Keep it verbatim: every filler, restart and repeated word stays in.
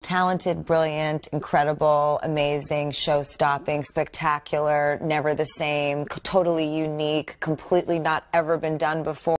talented, brilliant, incredible, amazing, show-stopping, spectacular, never the same, totally unique, completely not ever been done before.